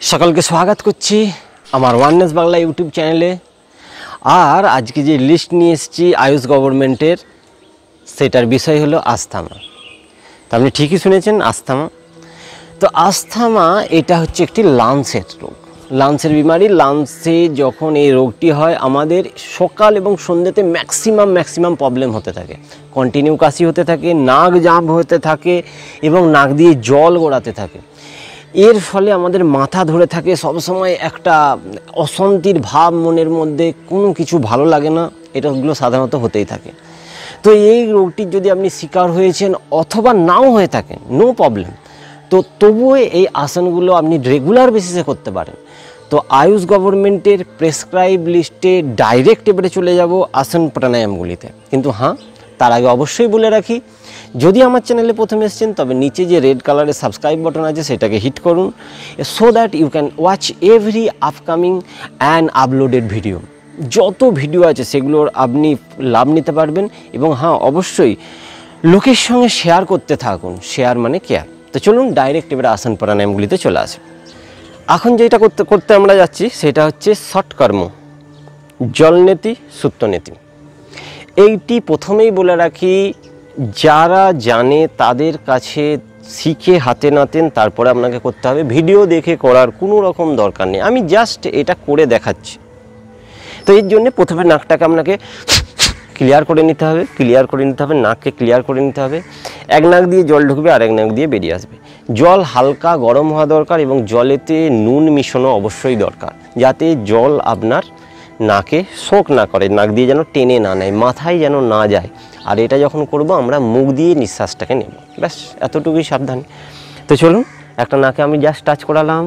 সকলকে স্বাগত করছি আমার ওয়াননেস বাংলা ইউটিউব চ্যানেলে। আর আজকে যে লিস্ট নিয়ে এসেছি আয়ুষ গভর্নমেন্টের, সেটার বিষয় হলো আস্থামা। তো আপনি ঠিকই শুনেছেন, আস্থামা। তো আস্থামা এটা হচ্ছে একটি লাংসের রোগ, লাংসের বিমারি। লাংসে যখন এই রোগটি হয় আমাদের সকাল এবং সন্ধ্যেতে ম্যাক্সিমাম প্রবলেম হতে থাকে। কন্টিনিউ কাশি হতে থাকে, নাক জাম হতে থাকে এবং নাক দিয়ে জল গড়াতে থাকে। এর ফলে আমাদের মাথা ধরে থাকে, সবসময় একটা অশান্তির ভাব মনের মধ্যে, কোনো কিছু ভালো লাগে না। এটাগুলো সাধারণত হতেই থাকে। তো এই রোগটির যদি আপনি শিকার হয়েছেন অথবা নাও হয়ে থাকেন, নো প্রবলেম, তো তবুও এই আসনগুলো আপনি রেগুলার বেসিসে করতে পারেন। তো আয়ুষ গভর্নমেন্টের প্রেসক্রাইব লিস্টে ডাইরেক্ট এবারে চলে যাব আসন প্রাণায়ামগুলিতে। কিন্তু হ্যাঁ, তার আগে অবশ্যই বলে রাখি, যদি আমার চ্যানেলে প্রথমে এসেছেন তবে নিচে যে রেড কালারের সাবস্ক্রাইব বাটন আছে সেটাকে হিট করুন, so that you can watch every upcoming and uploaded video. যত ভিডিও আছে সেগুলোর আপনি লাভ নিতে পারবেন। এবং হ্যাঁ, অবশ্যই লোকের সঙ্গে শেয়ার করতে থাকুন, শেয়ার মানে কেয়ার। তো চলুন ডাইরেক্ট এবারে আসন প্রাণায়ামগুলিতে চলে আসে। এখন যেটা করতে আমরা যাচ্ছি সেটা হচ্ছে ষটকর্ম, জলনেতি, সুপ্তনেতি। এইটি প্রথমেই বলে রাখি, যারা জানে তাদের কাছে শিখে হাতে নাতেন তারপরে আপনাকে করতে হবে। ভিডিও দেখে করার কোনো রকম দরকার নেই, আমি জাস্ট এটা করে দেখাচ্ছি। তো এর জন্য প্রথমে নাকটাকে আপনাকে ক্লিয়ার করে নিতে হবে, নাককে ক্লিয়ার করে নিতে হবে। এক নাক দিয়ে জল ঢুকবে আর এক নাক দিয়ে বেরিয়ে আসবে। জল হালকা গরম হওয়া দরকার এবং জলেতে নুন মিশানো অবশ্যই দরকার, যাতে জল আপনার নাকে শোক না করে, নাক দিয়ে যেন টেনে না নেয়, মাথায় যেন না যায়। আর এটা যখন করব আমরা মুখ দিয়ে নিঃশ্বাসটাকে নেব, ব্যাস এতটুকুই সাবধান। তো চলুন, একটা নাকে আমি জাস্ট টাচ করালাম,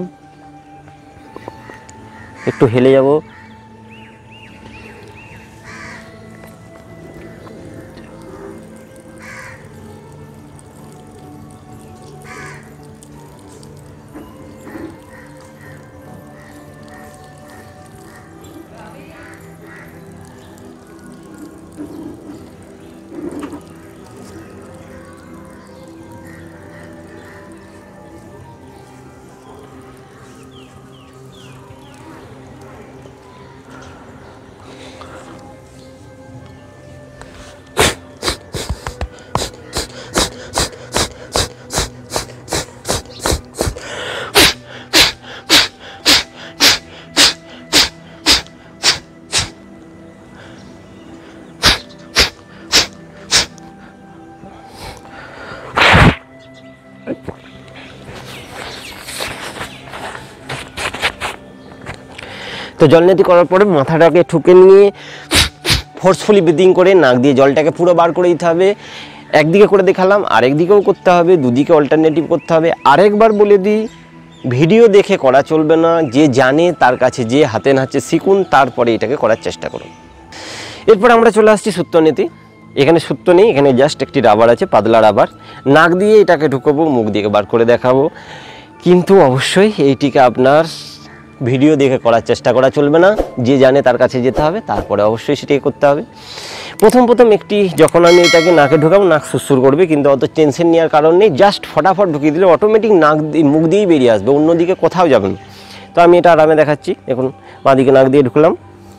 একটু হেলে যাব। তো জলনেতি করার পরে মাথাটাকে ঠুকে নিয়ে ফোর্সফুলি ব্রিদিং করে নাক দিয়ে জলটাকে পুরো বার করে দিতে হবে। একদিকে করে দেখালাম, আরেকদিকেও করতে হবে, দুদিকে অল্টারনেটিভ করতে হবে। আরেকবার বলে দিই, ভিডিও দেখে করা চলবে না, যে জানে তার কাছে যে হাতে নাচে শিখুন, তারপরে এটাকে করার চেষ্টা করুন। এরপর আমরা চলে আসছি সুপ্তনেতি। এখানে সূত্র নেই, এখানে জাস্ট একটি রাবার আছে, পাতলা রাবার। নাক দিয়ে এটাকে ঢুকাবো, মুখ দিয়ে বার করে দেখাবো। কিন্তু অবশ্যই এইটিকে আপনার ভিডিও দেখে করার চেষ্টা করা চলবে না, যে জানে তার কাছে যেতে হবে, তারপরে অবশ্যই সেটাকে করতে হবে। প্রথম একটি যখন আমি এটাকে নাকে ঢুকাবো, নাক সুরসুর করবে, কিন্তু অত টেনশন নেওয়ার কারণ নেই। জাস্ট ফটাফট ঢুকিয়ে দিলে অটোমেটিক নাক দিয়ে মুখ দিয়েই বেরিয়ে আসবে, অন্যদিকে কোথাও যাবে না। তো আমি এটা আরামে দেখাচ্ছি। দেখুন, বাঁদিকে নাক দিয়ে ঢুকলাম,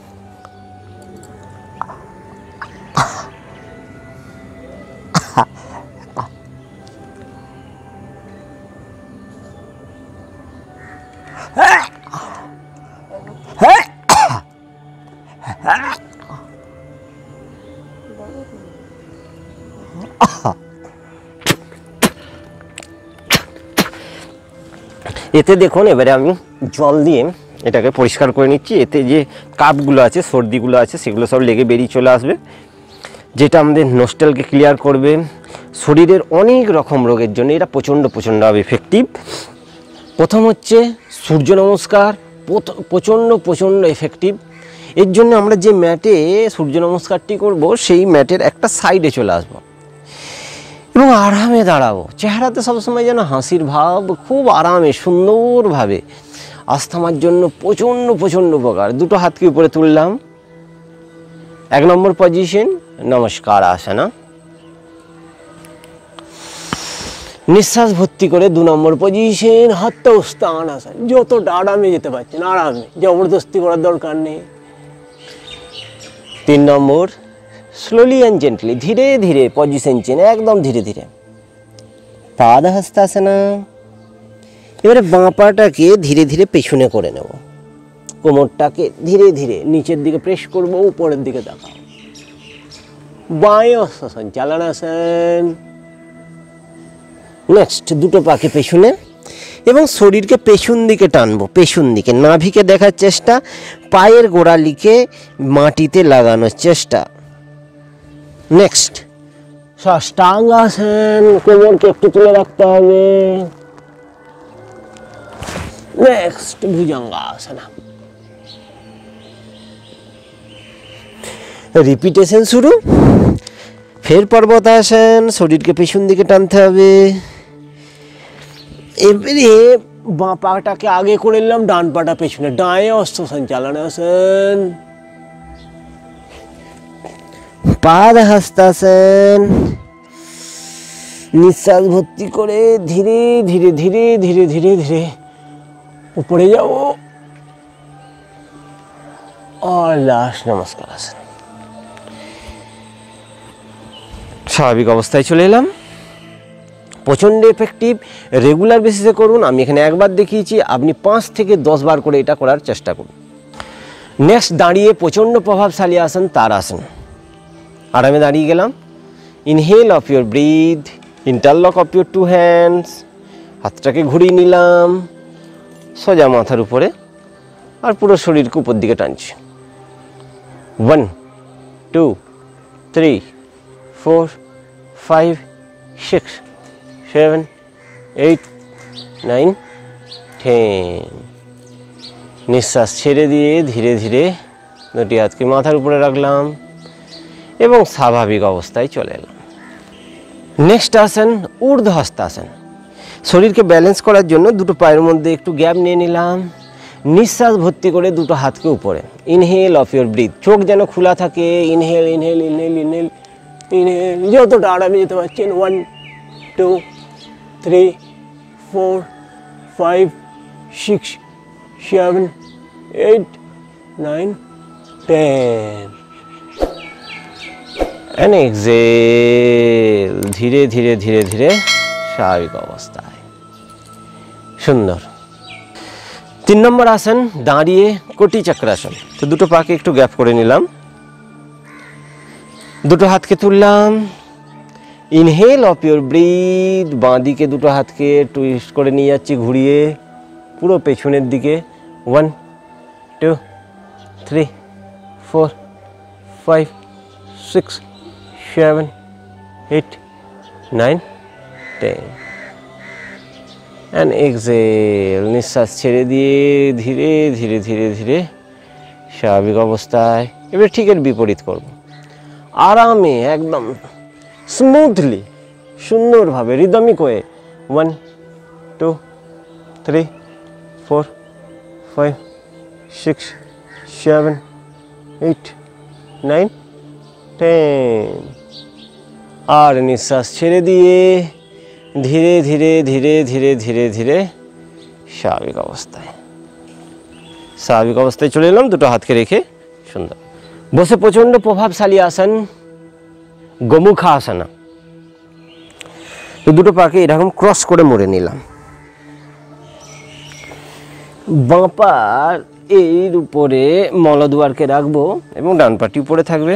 এতে দেখুন এবারে আমি জল দিয়ে এটাকে পরিষ্কার করে নিচ্ছি। এতে যে কাপগুলো আছে, সর্দিগুলো আছে, সেগুলো সব লেগে বেরিয়ে চলে আসবে, যেটা আমাদের নস্টেলকে ক্লিয়ার করবে। শরীরের অনেক রকম রোগের জন্য এটা প্রচণ্ডভাবে এফেক্টিভ। প্রথম হচ্ছে সূর্য নমস্কার, প্রচণ্ড এফেক্টিভ। এর জন্য আমরা যে ম্যাটে সূর্য নমস্কারটি করব, সেই ম্যাটের একটা সাইডে চলে আসবো এবং আরামে দাঁড়াবো। চেহারাতে সবসময় যেন হাসির ভাব, খুব আরামে সুন্দরভাবে। আস্থামার জন্য প্রচণ্ড উপকার। দুটো হাতকে উপরে তুললাম, এক নম্বর পজিশন নমস্কার আসনা। নিঃশ্বাস ভর্তি করে 2 নম্বর পজিশন, হাতটা উস্তান আসেন, যতটা আরামে যেতে পারছেন আরামে, জবরদস্তি করার দরকার নেই। 3 নম্বর স্লোলি অ্যান্ড জেন্টলি, ধীরে ধীরে পজিশন চেন, একদম ধীরে ধীরে। পাদহস্তাসন। এবারে বাঁ পাটাকে ধীরে ধীরে পেছনে করে নেব, কোমরটাকে ধীরে ধীরে নিচের দিকে প্রেস করব, উপরের দিকে তাকাও। বায়ুসন চালানাসন। নেক্সট দুটো পাকে পেছনে এবং শরীরকে পেছন দিকে টানবো, পেছন দিকে, নাভিকে দেখার চেষ্টা, পায়ের গোড়ালিকে মাটিতে লাগানোর চেষ্টা। নেক্সট ষষ্ঠাঙ্গাসন, কোমরকে একটু তুলে রাখতে হবে। নেক্সট ভুজঙ্গাসন। রিপিটেশন শুরু। ফের পর্বতাসন, শরীরকে পেছন দিকে টানতে হবে। এবারে বাঁ পাটাকে আগে করে নিলাম, ডান পাটা পেছনে, ডায়ে অস্ত্র সঞ্চালনাসন। পাদহস্তাসন। নিঃশ্বাস ভর্তি করে ধীরে ধীরে ধীরে ধীরে ধীরে ধীরে উপরে যাও। আর লাস্ট নমস্কার আসন। স্বাভাবিক অবস্থায় চলে এলাম। প্রচণ্ড এফেক্টিভ, রেগুলার বেসিসে করুন। আমি এখানে একবার দেখিয়েছি, আপনি 5 থেকে 10 বার করে এটা করার চেষ্টা করুন। নেক্সট দাঁড়িয়ে প্রচণ্ড প্রভাবশালী আসন তারাসন। আরামে দাঁড়িয়ে গেলাম। Inhale off your breath, interlock off your 2 hands. হাতটাকে ঘুরিয়ে নিলাম সোজা মাথার উপরে, আর পুরো শরীরকে উপর দিকে টানছি। 1 2 3 4 5 6 7 8 9 10। নিঃশ্বাস ছেড়ে দিয়ে ধীরে ধীরে দুটি হাতকে মাথার উপরে রাখলাম এবং স্বাভাবিক অবস্থায় চলে এলাম। নেক্সট আসেন ঊর্ধ্বহস্তাসন। শরীরকে ব্যালেন্স করার জন্য দুটো পায়ের মধ্যে একটু গ্যাপ নিয়ে নিলাম। নিঃশ্বাস ভর্তি করে দুটো হাতকে উপরে। ইনহেল অফ ইউর ব্রিথ, চোখ যেন খোলা থাকে। Inhale inhale inhale inhale inhale, যতটা আরামে যেতে পারছেন। 1 2 3 4 5 6 7 8 9 10। and exhale, ধীরে ধীরে ধীরে ধীরে স্বাভাবিক অবস্থায়। সুন্দর। 3 নম্বর আসন দাঁড়িয়ে কোটি চক্রাসন। তো দুটো পাকে একটু গ্যাপ করে নিলাম, দুটো হাতকে তুললাম। ইনহেল অফ ইউর ব্রিথ, বাঁ দিকে দুটো হাতকে টুইস্ট করে নিয়ে যাচ্ছি ঘুরিয়ে পুরো পেছনের দিকে। 1 2 3 4 5 6 7 8 9 10 and exhale। নিঃশ্বাস ছেড়ে দিয়ে ধীরে ধীরে ধীরে ধীরে স্বাভাবিক অবস্থায়। এবার ঠিক এর বিপরীত করব, আরামে একদম স্মুথলি সুন্দরভাবে রিদমিক হয়ে। 1 2 3 4 5 6 7 8 9 10। আর নিঃশ্বাস ছেড়ে দিয়ে ধীরে ধীরে ধীরে ধীরে ধীরে ধীরে স্বাভাবিক অবস্থায়। স্বাভাবিক অবস্থায় চলে এলাম দুটো হাতকে রেখে। সুন্দর। বসে প্রচণ্ড প্রভাবশালী আসন গোমুখা আসনা। তো দুটো পাকে এরকম ক্রস করে মুড়ে নিলাম। বাঁ পার এর উপরে মলদ্বারকে রাখবো এবং ডান পাটি উপরে থাকবে।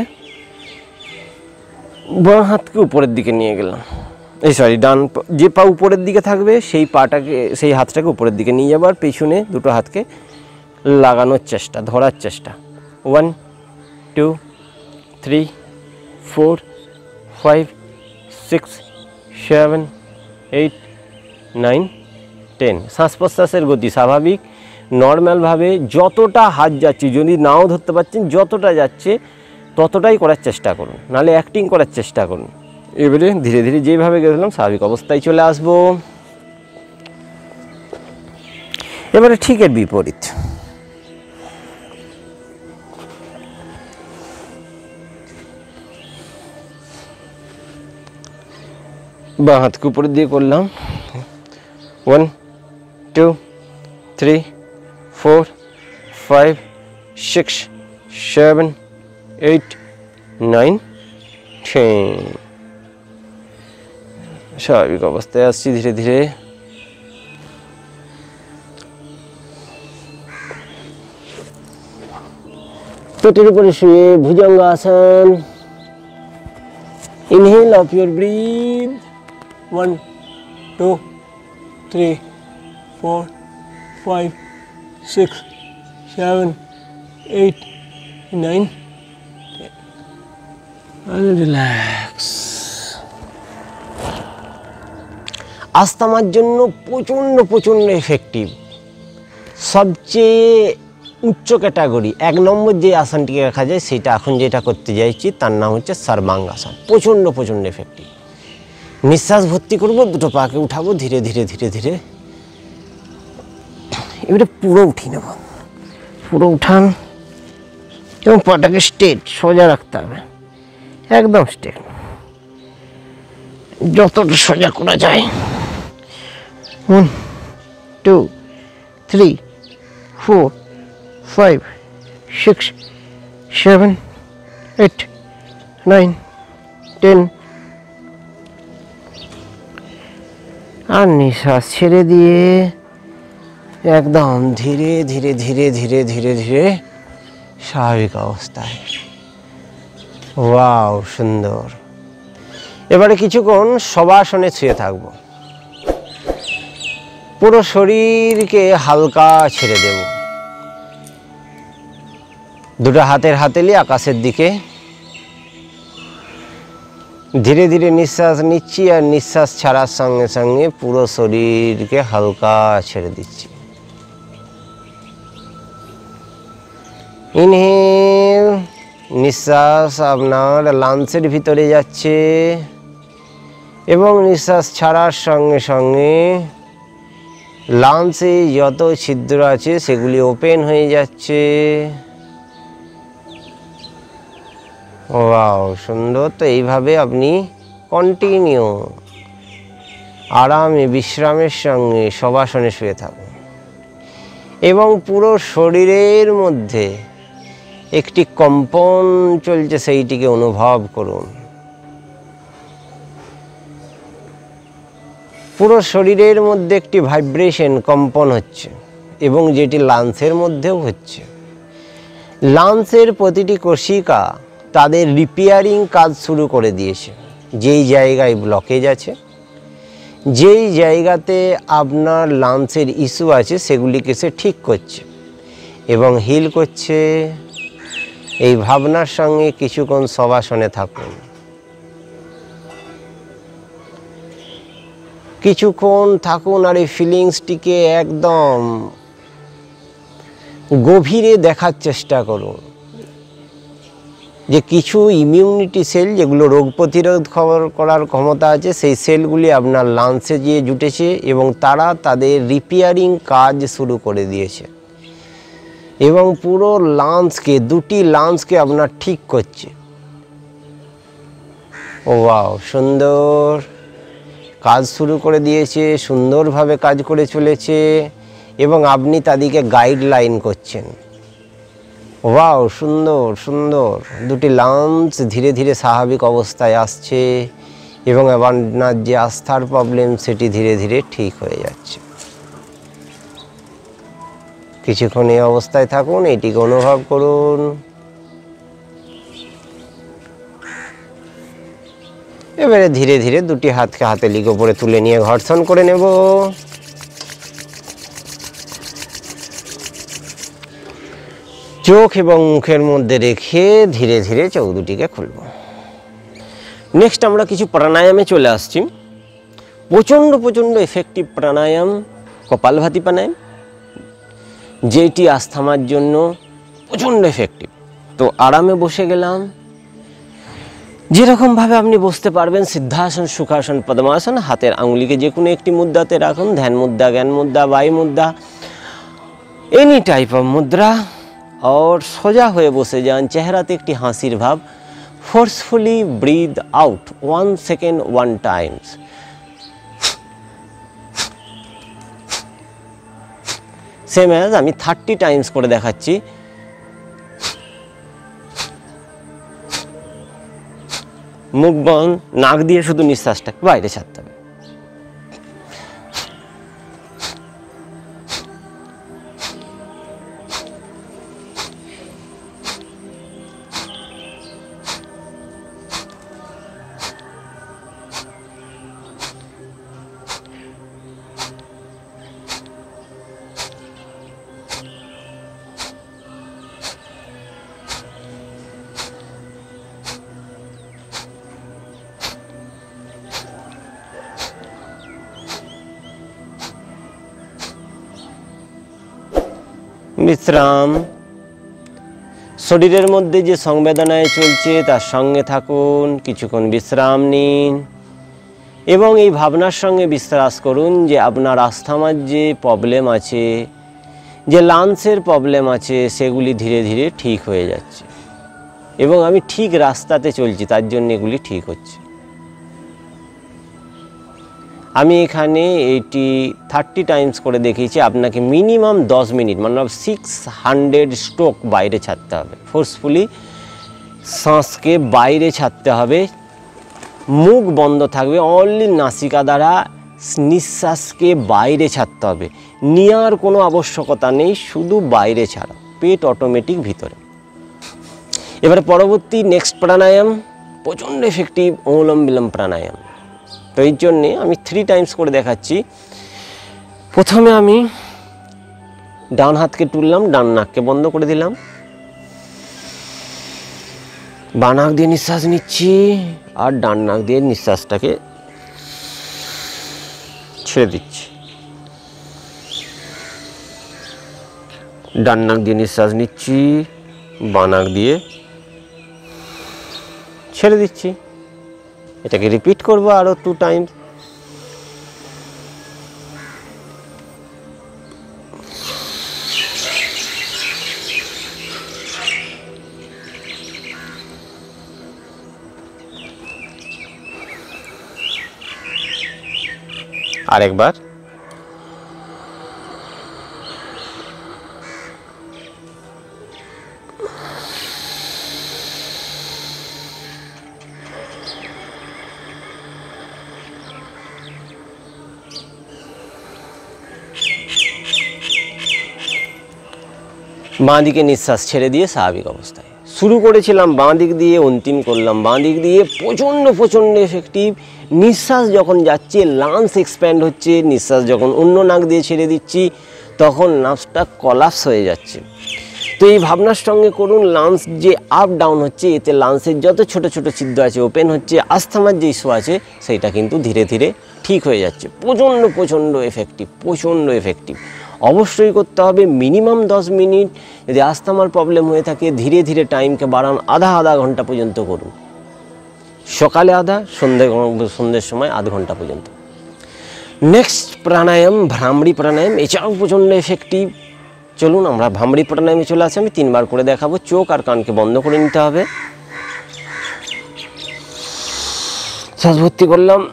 বাঁ হাতকে উপরের দিকে নিয়ে গেলাম, ডান যে পা উপরের দিকে থাকবে সেই পাটাকে, সেই হাতটাকে উপরের দিকে নিয়ে যাবার, পেছনে দুটো হাতকে লাগানোর চেষ্টা, ধরার চেষ্টা। 1 2 3 4 5 6 7 8 9 10। শ্বাস প্রশ্বাসের গতি স্বাভাবিক, নর্ম্যালভাবে যতটা হাত যাচ্ছে, যদি নাও ধরতে পারছেন যতটা যাচ্ছে ততটাই করার চেষ্টা করুন, নাহলে অ্যাক্টিং করার চেষ্টা করুন। এবারে ধীরে ধীরে যেভাবে গেছিলাম স্বাভাবিক অবস্থায় চলে আসব। এবারে ঠিক এর বিপরীত। বাঁ হাতকে উপরে দিয়ে করলাম 1 2 3 4 5 6 7 8 9 10 স্বাভাবিক অবস্থায় আসছি ধীরে ধীরে। পেটের উপরে শুয়ে bhujangasana. Inhale of your breathe 1 2 3 4 5 6 7 8 9 10 and relax। আস্তামার জন্য প্রচণ্ড এফেক্টিভ, সবচেয়ে উচ্চ ক্যাটাগরি 1 নম্বর যে আসনটিকে রাখা যায় সেটা এখন যেটা করতে যাচ্ছি তার নাম হচ্ছে সর্বাঙ্গাসন। প্রচণ্ড এফেক্টিভ। নিঃশ্বাস ভর্তি করব, দুটো পাকে উঠাবো ধীরে ধীরে ধীরে ধীরে। এবারে পুরো উঠিয়ে নেব, পুরো উঠান এবং পাটাকে স্ট্রেট সোজা রাখতে হবে, একদম স্ট্রেট, যতটা সোজা করা যায়। 1 2 3 4 5 6 7 8 9 10 আর নিঃশ্বাস ছেড়ে দিয়ে একদম ধীরে ধীরে ধীরে ধীরে ধীরে ধীরে স্বাভাবিক অবস্থায়। ওয়াও, সুন্দর। এবারে কিছুক্ষণ শবাসনে শুয়ে থাকবো, পুরো শরীরকে হালকা ছেড়ে দেব। দুটো হাতের হাতেলি আকাশের দিকে, ধীরে ধীরে নিঃশ্বাস নিচ্ছি আর নিঃশ্বাস ছাড়ার সঙ্গে সঙ্গে পুরো শরীরকে হালকা ছেড়ে দিচ্ছি। ইনহেল, নিঃশ্বাস আপনার লাংসের ভিতরে যাচ্ছে এবং নিঃশ্বাস ছাড়ার সঙ্গে সঙ্গে লাংসে যত ছিদ্র আছে সেগুলি ওপেন হয়ে যাচ্ছে। ওয়াও, সুন্দর। তো এইভাবে আপনি কন্টিনিউ আরামে বিশ্রামের সঙ্গে শবাসনে শুয়ে থাকুন এবং পুরো শরীরের মধ্যে একটি কম্পন চলছে সেইটিকে অনুভব করুন। পুরো শরীরের মধ্যে একটি ভাইব্রেশন, কম্পন হচ্ছে এবং যেটি লাংসের মধ্যেও হচ্ছে। লাংসের প্রতিটি কোষিকা তাদের রিপেয়ারিং কাজ শুরু করে দিয়েছে। যেই জায়গায় ব্লকেজ আছে, যেই জায়গাতে আপনার লাংসের ইস্যু আছে সেগুলিকে সে ঠিক করছে এবং হিল করছে। এই ভাবনার সঙ্গে কিছুক্ষণ শবাসনে থাকুন, কিছুক্ষণ থাকুন আর এই ফিলিংসটিকে একদম গভীরে দেখার চেষ্টা করুন যে কিছু ইমিউনিটি সেল যেগুলো রোগ প্রতিরোধ করার ক্ষমতা আছে সেই সেলগুলি আপনার লাংসে গিয়ে জুটেছে এবং তারা তাদের রিপেয়ারিং কাজ শুরু করে দিয়েছে এবং পুরো লাংসকে, দুটি লাংসকে আপনার ঠিক করছে। ওয়াও, সুন্দর কাজ শুরু করে দিয়েছে, সুন্দরভাবে কাজ করে চলেছে এবং আপনি তাদেরকে গাইডলাইন করছেন। ওয়াও, সুন্দর সুন্দর। দুটি লাংস ধীরে ধীরে স্বাভাবিক অবস্থায় আসছে এবং আপনার যে আস্থার প্রবলেম সেটি ধীরে ধীরে ঠিক হয়ে যাচ্ছে। কিছুক্ষণ এই অবস্থায় থাকুন, এটিকে অনুভব করুন। এবারে ধীরে ধীরে দুটি হাতকে হাতেলির উপরে তুলে নিয়ে ঘর্ষণ করে নেব। চোখ এবং মুখের মধ্যে রেখে ধীরে ধীরে চোখ দুটিকে খুলব। নেক্সট আমরা কিছু প্রাণায়ামে চলে আসছি। প্রচণ্ড এফেক্টিভ প্রাণায়াম কপালভাতি প্রাণায়াম, যেটি আস্থামার জন্য প্রচণ্ড এফেক্টিভ। তো আরামে বসে গেলাম, যেরকমভাবে আপনি বসতে পারবেন, সিদ্ধাসন, সুখাসন, পদ্মাসন। হাতের আঙুলিকে যে কোনো একটি মুদ্রাতে রাখুন, ধ্যান মুদ্রা, জ্ঞান মুদ্রা, বায়ু মুদ্রা, এনি টাইপ অফ মুদ্রা। और সোজা হয়ে বসে যান, চেহারাতে একটি হাসির ভাব। Forcefully breathe out 1 second 1 times. Same as আমি 30 টাইমস করে দেখাচ্ছি। মুখ বন্ধ, নাক দিয়ে শুধু নিঃশ্বাসটা বাইরে ছাড়তে হবে। বিশ্রাম। শরীরের মধ্যে যে সংবেদনায় চলছে তার সঙ্গে থাকুন, কিছুক্ষণ বিশ্রাম নিন এবং এই ভাবনার সঙ্গে বিশ্বাস করুন যে আপনার আস্থামার যে প্রবলেম আছে, যে লাংসের প্রবলেম আছে, সেগুলি ধীরে ধীরে ঠিক হয়ে যাচ্ছে এবং আমি ঠিক রাস্তাতে চলছি, তার জন্য এগুলি ঠিক হচ্ছে। আমি এখানে এইটি 30 টাইমস করে দেখিয়েছি। আপনাকে মিনিমাম 10 মিনিট মানে 600 স্ট্রোক বাইরে ছাড়তে হবে। ফোর্সফুলি শ্বাসকে বাইরে ছাড়তে হবে, মুখ বন্ধ থাকবে, অনলি নাসিকা দ্বারা নিঃশ্বাসকে বাইরে ছাড়তে হবে। নেওয়ার কোনো আবশ্যকতা নেই, শুধু বাইরে ছাড়া, পেট অটোমেটিক ভিতরে। এবারে পরবর্তী নেক্সট প্রাণায়াম প্রচণ্ড এফেক্টিভ, অনুলোম বিলোম প্রাণায়াম। তো এই জন্যে আমি 3 টাইমস করে দেখাচ্ছি। প্রথমে আমি ডান হাতকে তুললাম, ডান নাককে বন্ধ করে দিলাম, বাঁ নাক দিয়ে নিঃশ্বাস নিচ্ছি আর ডান নাক দিয়ে নিঃশ্বাসটাকে ছেড়ে দিচ্ছি। ডান নাক দিয়ে নিঃশ্বাস নিচ্ছি, বাঁ নাক দিয়ে ছেড়ে দিচ্ছি। এটাকে রিপিট করবো আরও 2 টাইমস। আরেকবার। বাঁ দিকে নিঃশ্বাস ছেড়ে দিয়ে স্বাভাবিক অবস্থায়। শুরু করেছিলাম বাঁ দিক দিয়ে, অন্তিম করলাম বাঁ দিক দিয়ে। প্রচণ্ড প্রচণ্ড এফেক্টিভ। নিঃশ্বাস যখন যাচ্ছে লাংস এক্সপ্যান্ড হচ্ছে, নিঃশ্বাস যখন অন্য নাক দিয়ে ছেড়ে দিচ্ছি তখন নার্ভসটা কলাপস হয়ে যাচ্ছে। তো এই ভাবনার সঙ্গে করুন, লাংস যে আপ ডাউন হচ্ছে এতে লাংসের যত ছোট ছোট ছিদ্র আছে ওপেন হচ্ছে, আস্থামার যে ইস্যু আছে সেইটা কিন্তু ধীরে ধীরে ঠিক হয়ে যাচ্ছে। প্রচণ্ড প্রচণ্ড এফেক্টিভ, প্রচণ্ড এফেক্টিভ। অবশ্যই করতে হবে মিনিমাম 10 মিনিট। যদি আস্থামার প্রবলেম হয়ে থাকে ধীরে ধীরে টাইমকে বাড়ান, আধা ঘন্টা পর্যন্ত করুন। সকালে আধা, সন্ধ্যের সময় আধ ঘন্টা পর্যন্ত। নেক্সট প্রাণায়াম ভ্রামরী প্রাণায়াম, এছাড়াও প্রচণ্ড এফেক্টিভ। চলুন আমরা ভ্রামরী প্রাণায়ামে চলে আসি। আমি 3 বার করে দেখাবো। চোখ আর কানকে বন্ধ করে নিতে হবে। শ্বাস ভর্তি করলাম,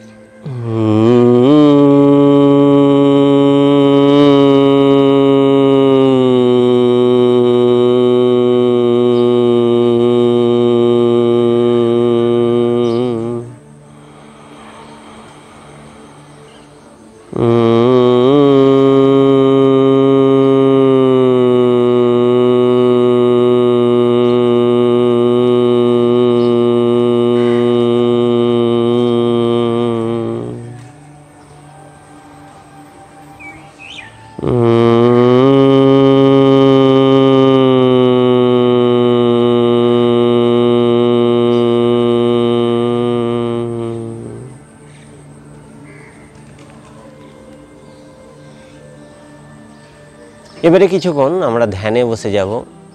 এবারে কিছুক্ষণ আমরা ধ্যানে বসে যাব।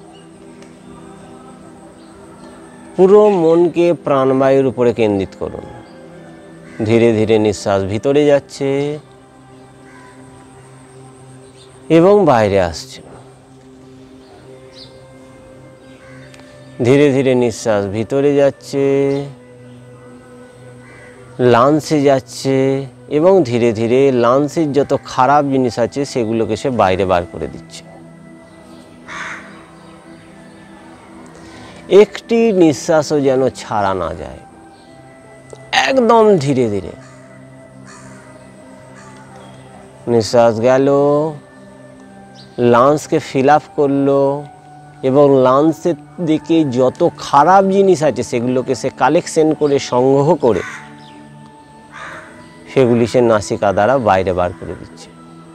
পুরো মনকে প্রাণবায়ুর উপরে কেন্দ্রিত করুন। ধীরে ধীরে নিঃশ্বাস ভিতরে যাচ্ছে এবং বাইরে আসছে। ধীরে ধীরে নিঃশ্বাস ভিতরে যাচ্ছে লাংসে যাচ্ছে এবং ধীরে ধীরে লাংসের যত খারাপ জিনিস আছে সেগুলোকে সে বাইরে বার করে দিচ্ছে। একটি নিঃশ্বাসও যেন ছাড়া না যায়, একদম ধীরে ধীরে নিঃশ্বাস গেল, লাংসকে ফিল আপ করলো এবং লাংসের দিকে যত খারাপ জিনিস আছে সেগুলোকে সে কালেকশন করে সংগ্রহ করে সেগুলি সে নাসিকা দ্বারা বাইরে বার করে দিচ্ছে।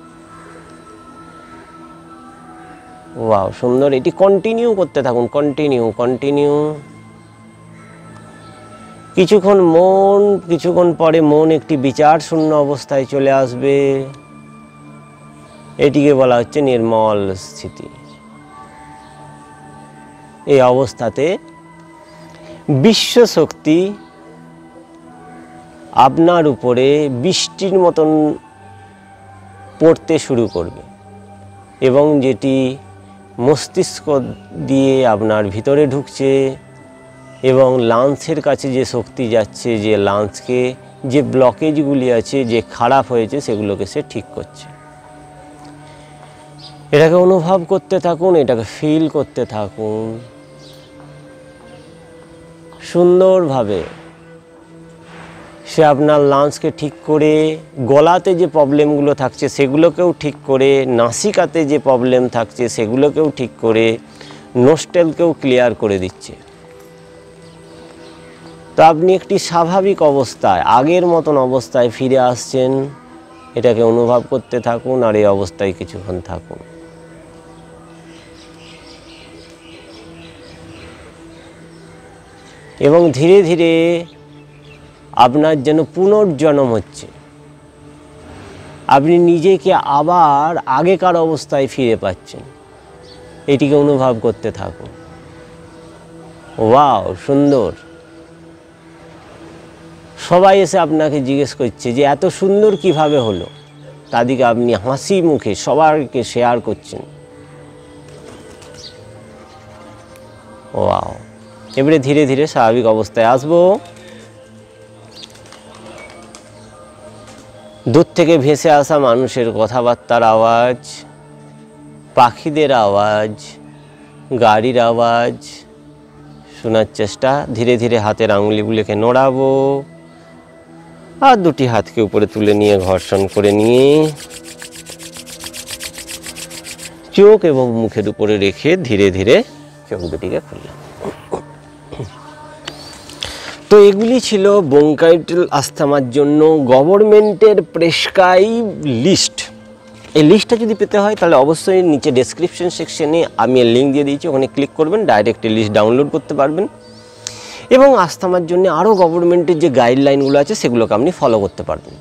ওয়াও, সুন্দর। এটি কন্টিনিউ করতে থাকুন, কন্টিনিউ। কিছুক্ষণ পরে মন একটি বিচার শূন্য অবস্থায় চলে আসবে। এটিকে বলা হচ্ছে নির্মল স্থিতি। এই অবস্থাতে বিশ্ব শক্তি আপনার উপরে বৃষ্টির মতন পড়তে শুরু করবে এবং যেটি মস্তিষ্ক দিয়ে আপনার ভিতরে ঢুকছে এবং লাংসের কাছে যে শক্তি যাচ্ছে, যে লাংসকে যে ব্লকেজগুলি আছে, যে খারাপ হয়েছে সেগুলোকে সে ঠিক করছে। এটাকে অনুভব করতে থাকুন, এটাকে ফিল করতে থাকুন সুন্দরভাবে। সে আপনার লাংসকে ঠিক করে, গলাতে যে প্রবলেমগুলো থাকছে সেগুলোকেও ঠিক করে, নাসিকাতে যে প্রবলেম থাকছে সেগুলোকেও ঠিক করে, নোস্ট্রেলকেও ক্লিয়ার করে দিচ্ছে। তো আপনি একটি স্বাভাবিক অবস্থায়, আগের মতন অবস্থায় ফিরে আসছেন। এটাকে অনুভব করতে থাকুন আর এই অবস্থায় কিছুক্ষণ থাকুন। এবং ধীরে ধীরে আপনার যেন পুনর্জন্ম হচ্ছে, আপনি নিজেকে আবার আগেকার অবস্থায় ফিরে পাচ্ছেন। এটিকে অনুভব করতে থাকুন। ওয়াও, সুন্দর। সবাই এসে আপনাকে জিজ্ঞেস করছে যে এত সুন্দর কিভাবে হলো, তাদেরকে আপনি হাসি মুখে সবাইকে শেয়ার করছেন। ওয়াও। এবারে ধীরে ধীরে স্বাভাবিক অবস্থায় আসবো। দূর থেকে ভেসে আসা মানুষের কথাবার্তার আওয়াজ, পাখিদের আওয়াজ, গাড়ির আওয়াজ শোনার চেষ্টা। ধীরে ধীরে হাতের আঙুলিগুলোকে নড়াবো আর দুটি হাতকে উপরে তুলে নিয়ে ঘর্ষণ করে নিয়ে চোখ এবং মুখের উপরে রেখে ধীরে ধীরে চোখ দুটিকে খুললাম। তো এগুলি ছিল ব্রঙ্কাইটাল আস্থামার জন্য গভর্নমেন্টের প্রেসক্রাইব লিস্ট। এই লিস্টটা যদি পেতে হয় তাহলে অবশ্যই নিচে ডেসক্রিপশন সেকশনে আমি লিঙ্ক দিয়ে দিয়েছি, ওখানে ক্লিক করবেন, ডাইরেক্ট লিস্ট ডাউনলোড করতে পারবেন এবং আস্থামার জন্য আরও গভর্নমেন্টের যে গাইডলাইনগুলো আছে সেগুলোকে আপনি ফলো করতে পারবেন।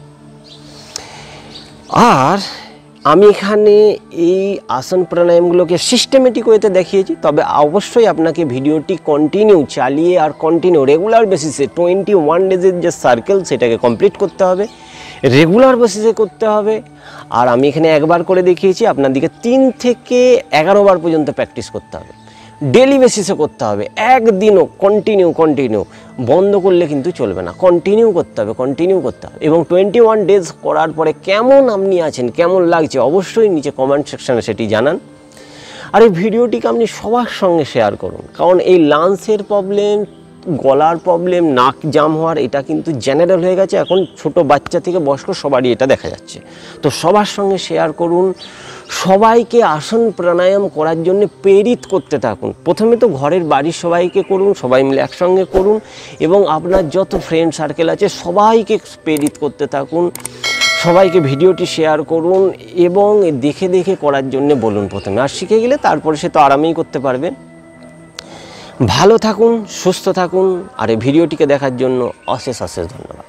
আর আমি এখানে এই আসন প্রাণায়ামগুলোকে সিস্টেমেটিক ওয়েতে দেখিয়েছি, তবে অবশ্যই আপনাকে ভিডিওটি কন্টিনিউ চালিয়ে আর কন্টিনিউ রেগুলার বেসিসে 21 ডেজের যে সার্কেল সেটাকে কমপ্লিট করতে হবে, রেগুলার বেসিসে করতে হবে। আর আমি এখানে একবার করে দেখিয়েছি, আপনাদেরকে 3 থেকে 11 বার পর্যন্ত প্র্যাকটিস করতে হবে, ডেলি বেসিসে করতে হবে। একদিনও কন্টিনিউ বন্ধ করলে কিন্তু চলবে না, কন্টিনিউ করতে হবে এবং 21 ডেজ করার পরে কেমন আপনি আছেন, কেমন লাগছে অবশ্যই নিচে কমেন্ট সেকশানে সেটি জানান। আর এই ভিডিওটিকে আপনি সবার সঙ্গে শেয়ার করুন, কারণ এই লাংসের প্রবলেম, গলার প্রবলেম, নাক জাম হওয়ার, এটা কিন্তু জেনারেল হয়ে গেছে এখন, ছোট বাচ্চা থেকে বয়স্ক সবারই এটা দেখা যাচ্ছে। তো সবার সঙ্গে শেয়ার করুন, সবাইকে আসন প্রাণায়াম করার জন্য প্রেরিত করতে থাকুন। প্রথমে তো ঘরের বাড়ির সবাইকে করুন, সবাই মিলে একসঙ্গে করুন এবং আপনার যত ফ্রেন্ড সার্কেল আছে সবাইকে প্রেরিত করতে থাকুন, সবাইকে ভিডিওটি শেয়ার করুন এবং দেখে দেখে করার জন্য বলুন প্রথমে। আর শিখে গেলে তারপরে সে তো আরামেই করতে পারবে। ভালো থাকুন, সুস্থ থাকুন আর এই ভিডিওটিকে দেখার জন্য অশেষ ধন্যবাদ।